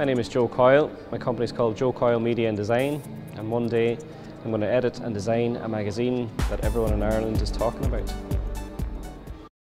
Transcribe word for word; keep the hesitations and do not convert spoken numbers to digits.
My name is Joe Coyle. My company is called Coyle Media and Design, and one day I'm going to edit and design a magazine that everyone in Ireland is talking about.